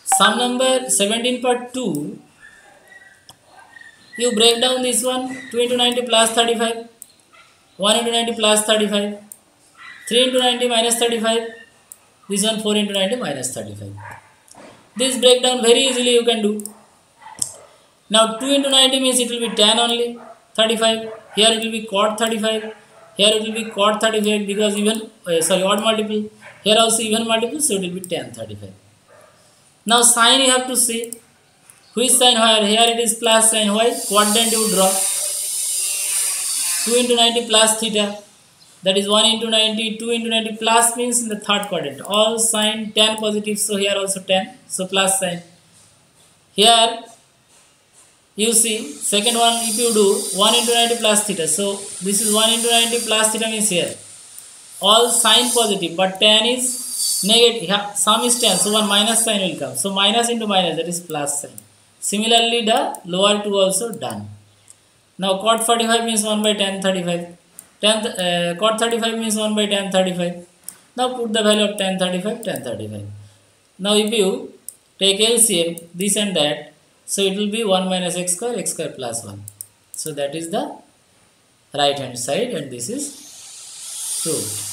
Sum number 17 part 2. You break down this one. 2 into 90 plus 35. 1 into 90 plus 35. 3 into 90 minus 35. This one 4 into 90 minus 35. This breakdown very easily you can do. Now 2 into 90 means it will be tan only. 35. Here it will be cot 35. Here it will be cot 35 because even odd multiple. Here also even multiple, so it will be tan 35. Now sign you have to see. Which sign where? Here it is plus sign. Why? Quadrant you draw. 2 into 90 plus theta. That is 1 into 90. 2 into 90 plus means in the third quadrant. All sign tan positive. So here also tan. So plus sign. Here you see second one if you do 1 into 90 plus theta. So this is 1 into 90 plus theta means here. All sign positive but tan is negative. Yeah, sum is tan. So one minus sign will come. So minus into minus, that is plus sign. Similarly the lower two also done. Now cot 45 means 1 by tan 35. Cot 35 means 1 by tan 35. Now put the value of tan 35, tan 35. Now if you take LCM, this and that, so it will be 1 minus x square plus 1. So that is the right hand side and this is 2.